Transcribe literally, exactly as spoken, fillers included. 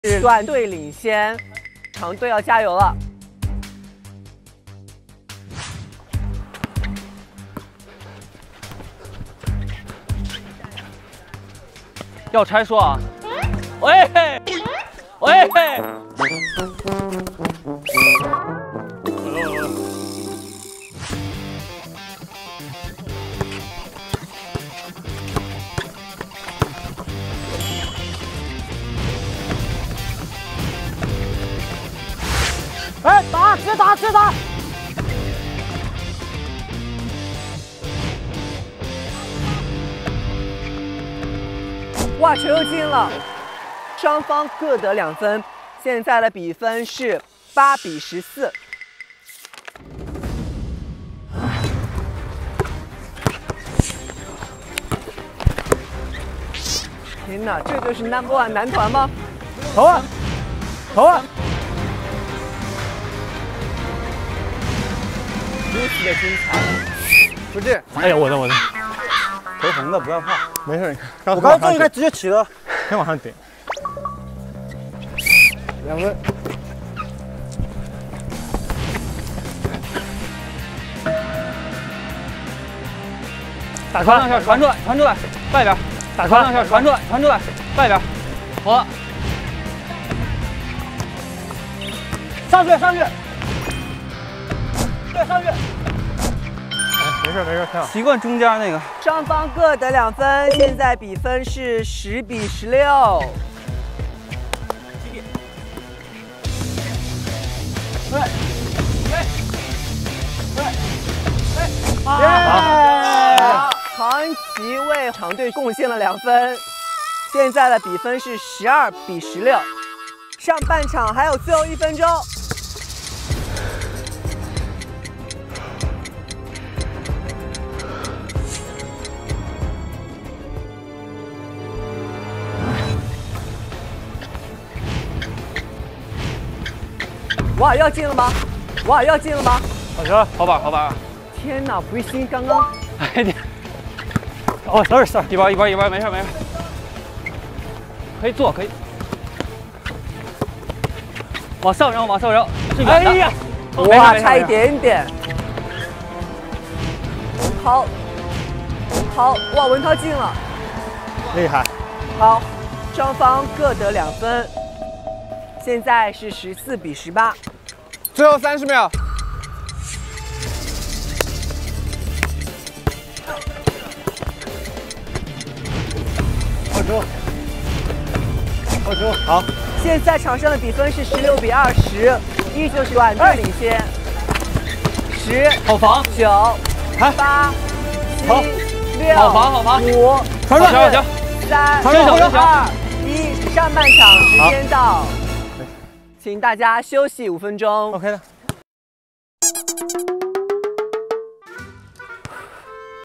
是短队领先，长队要加油了。 要拆说啊！喂喂！ 哎，打，直接打，直接打！ 哇，球又进了，双方各得两分，现在的比分是八比十四。天哪，这就是 number one 男团吗？ 投啊，投啊！ 如此的精彩， 不是， 哎呀，我的我的， 投红的不要怕， 没事， 我刚刚就应该直接起的， 先往上顶。 两分。 打传两下，传出来，传出来，外边。打传两下，传出来，传出来，外边。好， 上去，上去。对，上去。 没事没事，挺好。 习惯中间那个。 双方各得两分，现在比分是十比十六。 对，对，对，对， 耶！长崎为长队贡献了两分，现在的比分是十二比十六。上半场还有最后一分钟。哇，要进了吗？哇，要进了吗？ 好球，好板，好板！ 天哪，不是刚刚， 哎你，哦 ，sorry sorry，一边一边一边，没事没事，可以做可以，往上扔往上扔，是远的。哎呀， 哇，差一点点。文涛，文涛，哇，文涛进了， 厉害。 好，双方各得两分，现在是十四比十八。 最后三十秒。好球！好球！好。 现在场上的比分是十六比二十，依旧是短队领先。十， 好防， 九，八， 好， 六， 好防好防， 五， 传出来，行， 三， 传出来， 二，一，上半场时间到，请大家休息五分钟。 OK 的。